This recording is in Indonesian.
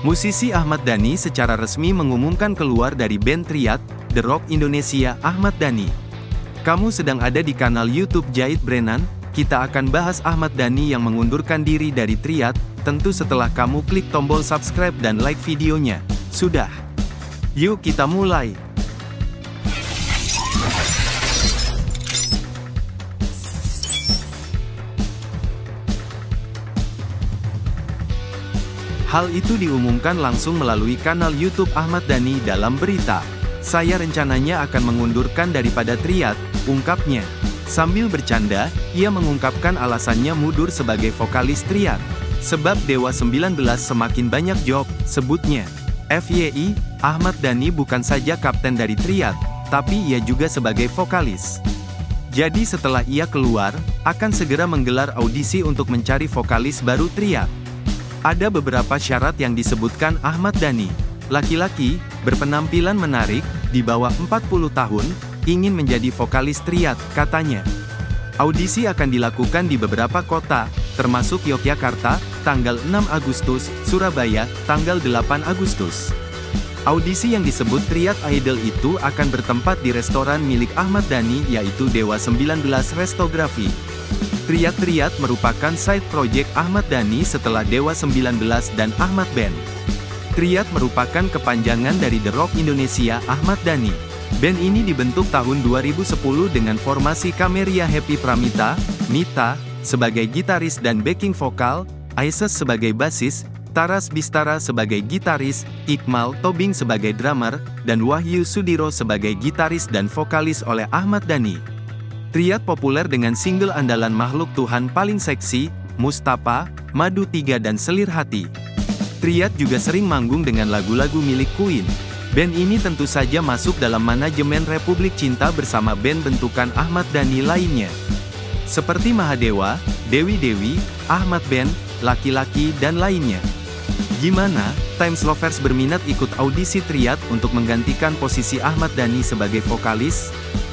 Musisi Ahmad Dhani secara resmi mengumumkan keluar dari band Triad, The Rock Indonesia. Ahmad Dhani. Kamu sedang ada di kanal YouTube Jait Brennan. Kita akan bahas Ahmad Dhani yang mengundurkan diri dari Triad, tentu setelah kamu klik tombol subscribe dan like videonya. Sudah? Yuk kita mulai. Hal itu diumumkan langsung melalui kanal YouTube Ahmad Dhani dalam berita. Saya rencananya akan mengundurkan daripada Triad, ungkapnya. Sambil bercanda, ia mengungkapkan alasannya mundur sebagai vokalis Triad. Sebab Dewa 19 semakin banyak job, sebutnya. FYI, Ahmad Dhani bukan saja kapten dari Triad, tapi ia juga sebagai vokalis. Jadi setelah ia keluar, akan segera menggelar audisi untuk mencari vokalis baru Triad. Ada beberapa syarat yang disebutkan Ahmad Dhani. Laki-laki, berpenampilan menarik, di bawah 40 tahun, ingin menjadi vokalis Triad, katanya. Audisi akan dilakukan di beberapa kota, termasuk Yogyakarta, tanggal 6 Agustus, Surabaya, tanggal 8 Agustus. Audisi yang disebut Triad Idol itu akan bertempat di restoran milik Ahmad Dhani yaitu Dewa 19 Restografi. Triad merupakan side project Ahmad Dhani setelah Dewa 19 dan Ahmad Band. Triad merupakan kepanjangan dari The Rock Indonesia Ahmad Dhani. Band ini dibentuk tahun 2010 dengan formasi Kameria Happy Pramita, Nita, sebagai gitaris dan backing vokal, Aisyah sebagai basis, Taras Bistara sebagai gitaris, Iqmal Tobing sebagai drummer, dan Wahyu Sudiro sebagai gitaris dan vokalis oleh Ahmad Dhani. Triad populer dengan single andalan Makhluk Tuhan Paling Seksi, Mustafa, Madu 3 dan Selir Hati. Triad juga sering manggung dengan lagu-lagu milik Queen. Band ini tentu saja masuk dalam manajemen Republik Cinta bersama band bentukan Ahmad Dhani lainnya. Seperti Mahadewa, Dewi Dewi, Ahmad Band, Laki-Laki dan lainnya. Gimana, Times Lovers berminat ikut audisi Triad untuk menggantikan posisi Ahmad Dhani sebagai vokalis?